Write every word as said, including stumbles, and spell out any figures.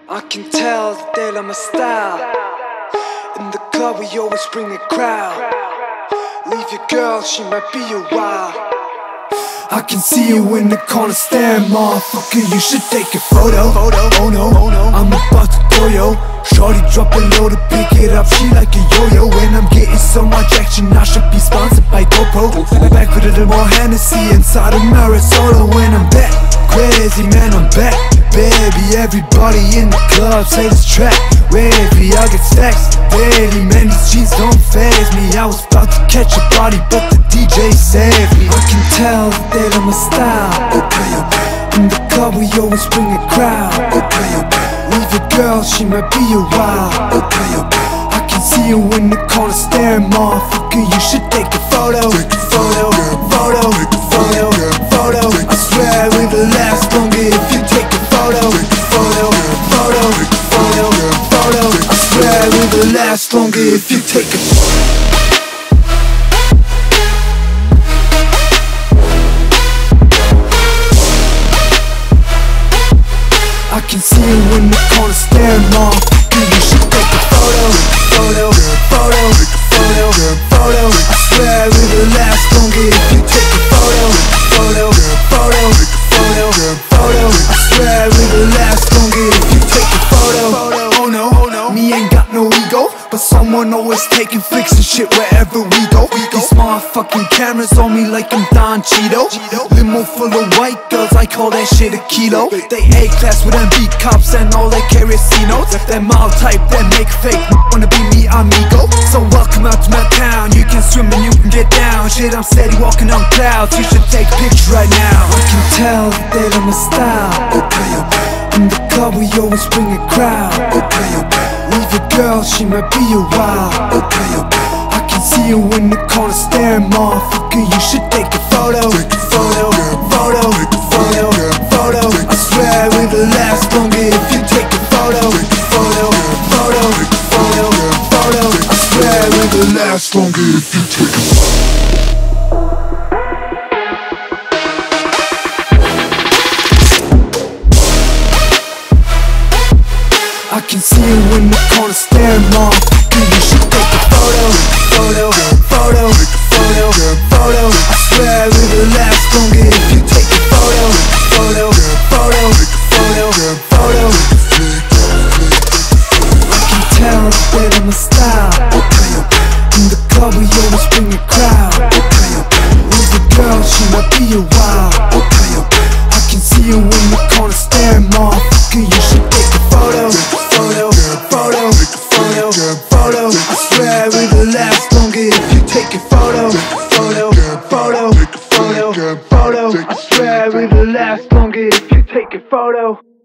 I can tell that I'm a style. In the club we always bring a crowd. Leave your girl, she might be a while. I can see you in the corner staring, motherfucker, you should take a photo. Oh no, oh no, I'm about to go yo. Shorty drop a load to pick it up, she like a yo-yo. When I'm getting so much action, I should be sponsored by GoPro. Back with a little more Hennessy inside of Marisol. When I'm back, crazy man, I'm back. Baby, everybody in the club say this track wavy, I get stacks daily, man, these jeans don't faze me. I was about to catch a body, but the D J saved me. I can tell that I'm a style. Okay, okay. In the club we always bring a crowd. Okay, okay. Leave your girl, she might be a while. Okay, okay. I can see you in the corner staring, motherfucker, you should take a photo. Take a photo, photo, photo, photo. I swear it will last longer if you take a photo. Photo, photo, photo, photo. I swear it will last longer if you take a photo. I can see you in the corner staring, motherfucker, you should take a photo. Photo, photo, photo, photo. I swear it will last longer if you take a photo. Photo, photo, photo, photo. I swear it will last longer if you take a photo. Oh no, oh no, me ain't got no ego, but someone always taking flicks and shit wherever we go. These motherfucking cameras on me like I'm Don Cheeto. Limo full of white girls, I call that shit a kilo. They A-class with them beat cops and all they carry C-notes. That mile type, that make fake, wanna be me, amigo. So welcome out to my town, you can swim and you can get down. Shit, I'm steady walking on clouds, you should take pictures right now. I can tell that I'm a style. Okay, okay. In the club we always bring a crowd. Okay, okay. Leave your girl, she might be a while. Okay, okay. I can see you in the corner staring, motherfucker, you should take a photo. Take a photo, photo, photo, photo. I swear it will last longer if you take a photo. Photo, photo, photo, photo. I swear it will last longer if you take a photo. I can see you in the corner staring, motherfucker, you should take a photo. Photo, photo, photo, photo. I swear it will last longer if you take a photo. Photo, photo, photo, photo. I can tell that I'm a style. Okay, okay. In the club we always bring a crowd. Okay, okay. Leave the girl, she might be a while. Okay, okay. I can see you in the corner staring, motherfucker, you should take a photo. Photo, photo, photo, photo. I swear it will last longer if you take a photo. Photo, photo, photo, photo. I swear it will last longer if you take a photo.